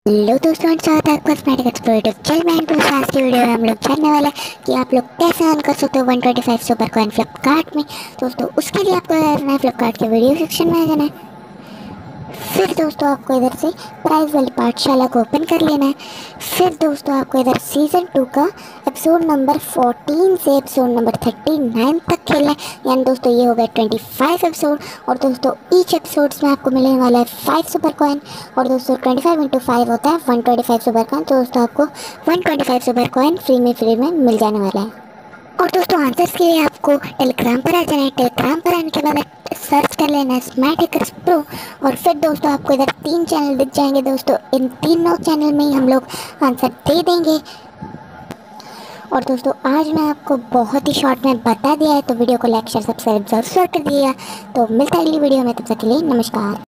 Hello दोस्तों, स्वागत है आपका स्मैटिक एक्सप्लोर यूट्यूब चैनल में। दोस्तों आज की वीडियो में हम लोग जानने वाले हैं कि आप लोग कैसे अर्न कर सकते हो 125 सुपर कॉइन फ्लिपकार्ट में। दोस्तों उसके लिए आपको करना है फ्लिपकार्ट के वीडियो सेक्शन में आ जाना है। फिर दोस्तों आपको इधर से प्राइस वाली पाठशाला को ओपन कर लेना है। फिर दोस्तों आपको इधर सीज़न 2 का एपिसोड नंबर 14 से एपिसोड नंबर 39 तक खेलना है। यानी दोस्तों ये हो गया 25 एपिसोड। और दोस्तों ईच एपिसोड्स में आपको मिलने वाला है 5 सुपर कॉइन। और दोस्तों 25 × 5 होता है 125 सुपर कॉइन। तो दोस्तों आपको 125 सुपर कॉइन फ्री में मिल जाने वाला है। और दोस्तों आंसर्स के लिए आपको टेलीग्राम पर आ जाना है। टेलीग्राम पर आने के बाद सर्च कर लेना है स्मैटिक प्रो। और फिर दोस्तों आपको इधर 3 चैनल दिख जाएंगे। दोस्तों इन तीनों चैनल में ही हम लोग आंसर दे देंगे। और दोस्तों आज मैं आपको बहुत ही शॉर्ट में बता दिया है, तो वीडियो को लाइक शेयर सब्सक्राइब जरूर कर दिएगा। तो मिलता है अगली वीडियो में, तब तक के लिए नमस्कार।